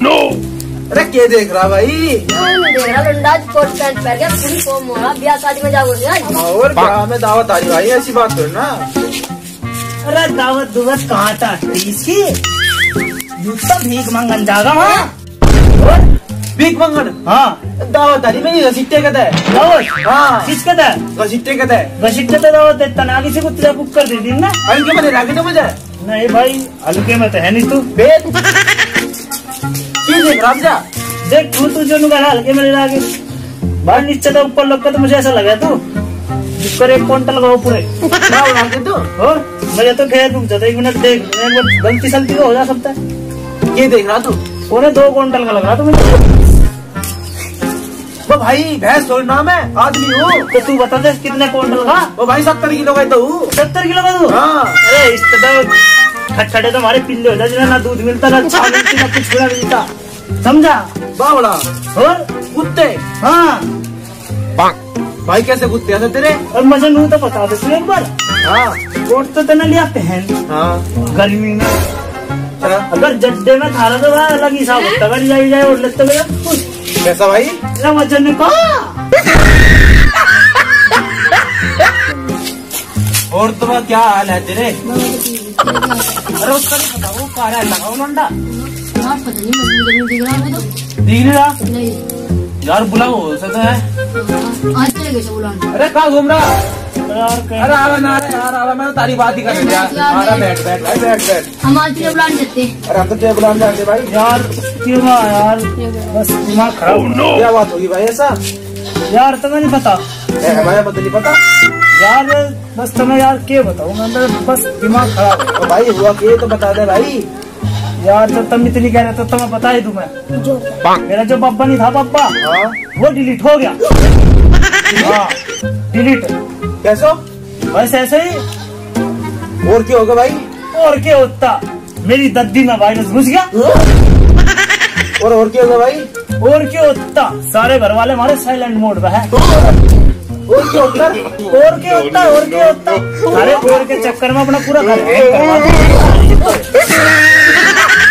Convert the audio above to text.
No. अरे क्या देख रहा भाई? देख रहा लंडा कोट पैंट पहन के पूरी फॉर्म हो रहा, ब्याह शादी में जाओगे आज? और ब्याह में दावत आ रही भाई, ऐसी बात करो ना। अरे दावत दुवत कहाँ था इसकी? तो भीख मंगन जागा वहाँ। भीख मंगन? हाँ दावत आ रही मेरी घसीटे कहता है। दावत? हाँ किस कहता है? घसीटे कहता है। घसीटे तो दावत है, तनागी से कुछ बुक कर देती ना। हल्के में लागे तो मजा नहीं भाई, हल्के में तो है नहीं तू। देख रहा जा, देख तू जो नुका हल्के में लागे भाई, नीचे तो ऊपर लग तो मुझे ऐसा लगा तू कर 1 क्विंटल का पूरे तो मुझे तो खैर रुक जाता 1 मिनट, देख गलती सलती हो जा सकता है। ये देख रहा तू? पूरे 2 क्विंटल का लग रहा था मुझे। वो भाई भैंस थोड़ी नाम है, आदमी हो। तो तू बता दे कितने क्विंटल का? वो भाई 70 किलो का तो। 70 किलो का तू? हाँ। अरे इस तो खटखटे तो हमारे पिल्ले हो जाए, ना दूध मिलता ना छाल मिलती ना कुछ पूरा मिलता, समझा? बावड़ा और कुत्ते? हाँ भाई कैसे कुत्ते ऐसे तेरे? और मुझे नू तो बता दे तू एक बार। हाँ कोट तो तेने लिया पहन। हाँ गर्मी में अगर जड्डे में थारा तो भाई अलग हिसाब होता है, जाए और लगता है कैसा भाई? वजन ने कहा। और तुम्हारा क्या हाल है तेरे? अरे उसका नहीं पता, वो कहा लगाओ लंडा। पता नहीं, मुझे दिख रहा है तो दिख नहीं रहा नहीं यार, बुलाओ हो सकता है। आज चले गए बुलाने। अरे कहाँ घूम रहा? अरे आवा ना यार, आवा, मैं तो तारी बात ही कर रही यार। बैठ बैठ भाई, बैठ बैठ। हम आज तुझे बुलाने जाते। अरे हम तो तुझे बुलाने जाते भाई। यार क्यों यार, बस दिमाग खराब। क्या बात होगी भाई ऐसा? यार तुम्हें नहीं पता? भाई मुझे नहीं पता यार, बस तुम्हें यार क्या बताऊँ मैं, बस दिमाग खराब है। भाई हुआ के तो बता दे भाई। यार तो तुम इतनी कह रहे तो तुम्हें बता ही दूं मैं। मेरा जो बब्बा नहीं था बब्बा, वो डिलीट हो गया। हाँ डिलीट। कैसे? बस ऐसे ही। और क्या होगा भाई? और क्या होता, मेरी दद्दी में वायरस घुस गया। और क्या होगा भाई? और क्या होता, सारे घर वाले हमारे साइलेंट मोड में है। और क्या होता? और क्या होता, और क्या होता, सारे और के चक्कर में अपना पूरा घर हैंग करवा दिया।